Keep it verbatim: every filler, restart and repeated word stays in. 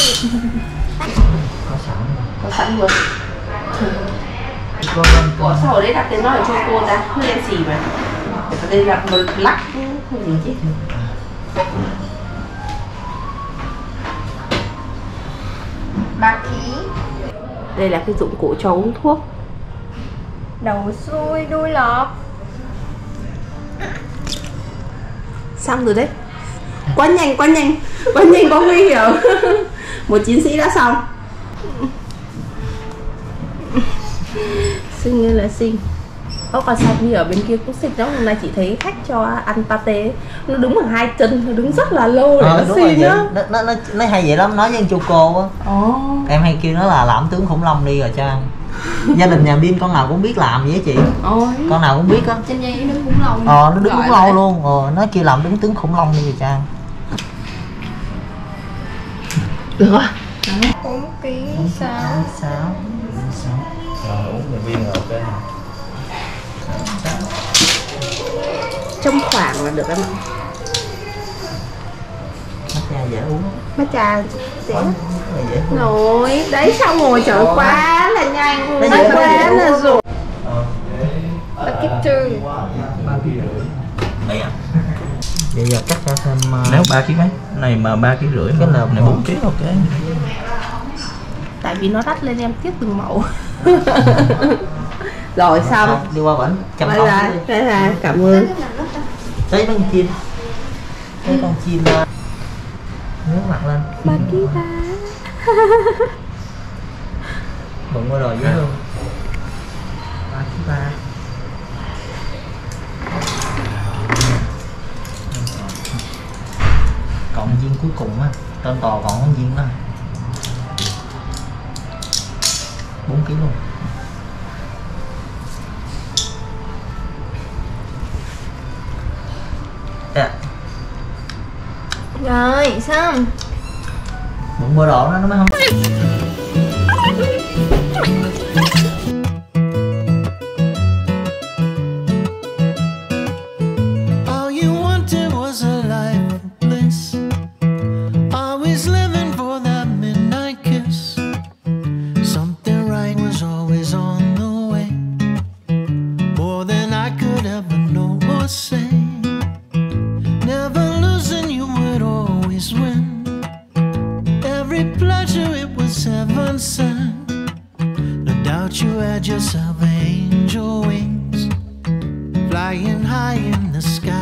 Có sẵn. Có sẵn luôn. Ủa sao ở đây đặt cái nói cho cô ta, hơi đen xì mà. Để ở đây đặt một lắc không gì chứ. Ba ký. Đây là cái dụng cụ cho uống thuốc. Đầu xuôi đuôi lọt. Xong rồi đấy. Quá nhanh, quá nhanh. Quá nhanh, quá nguy hiểm. Một chiến sĩ đã xong. Xinh như là xinh. Ơ còn sao như ở bên kia cũng xinh lắm. Hôm nay chị thấy khách cho ăn pate. Nó đứng bằng hai chân, nó đứng rất là lâu để ờ, nó xinh á. nó, nó, nó, nó hay vậy lắm, nói với anh Choco á. Oh. Em hay kêu nó là làm tướng khủng long đi rồi cho ăn. Gia đình nhà Bin con nào cũng biết làm vậy chị. Ôi. Con nào cũng biết á. Trên dây đứng khủng long. Ờ nó đứng khủng long luôn. Ờ nó kêu làm đứng tướng khủng long đi rồi cho ăn. Được rồi. bốn ký sáu. Sáu. Rồi uống một viên rồi ok. Trong khoảng là được em ạ. Matcha dễ uống. Matcha dễ. Dễ uống. Rồi, đấy xong rồi trời quá là nhanh. Nó Nó dễ quá uống. là rồi. Ba ký tư. Đây à. Bây giờ cắt ra thêm uh... Nếu ba ký mấy? Này mà ba ký rưỡi, cái nào này bốn ký ok. Tại vì nó đắt lên em tiếp từng mẫu. Rồi xong. Đi qua bển chăm Đây con. là, đây là cảm ơn. Đấy con chim. Đấy con chim uh... nước mặt lên. Ba ký ba. Bụng qua rồi dễ luôn. Ba ký ba. Cộng viên cuối cùng á, tên tò còn con viên đó. bốn ký luôn. Yeah. Rồi xong. Bụng bơ độ nó nó mới không. Yourself angel wings, flying high in the sky.